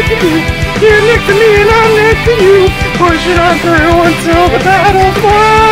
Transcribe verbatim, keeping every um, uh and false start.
next to you. You're next to me and I'm next to you. Pushing on through until the battle's won.